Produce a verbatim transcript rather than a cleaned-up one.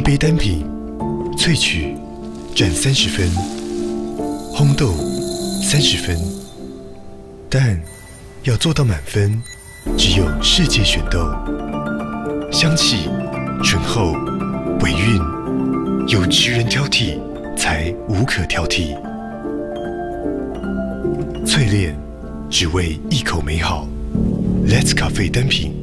杯单品，萃取占三十分，烘豆三十分，但要做到满分，只有世界选豆。香气醇厚，尾韵有职人挑剔，才无可挑剔。淬炼，只为一口美好。Let's 咖啡单品。